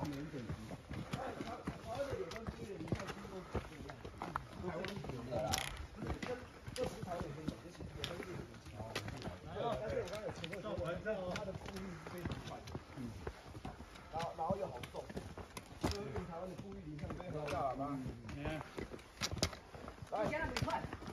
然后又好重，就是用台湾的故意林上面下喇叭。来，现在没快。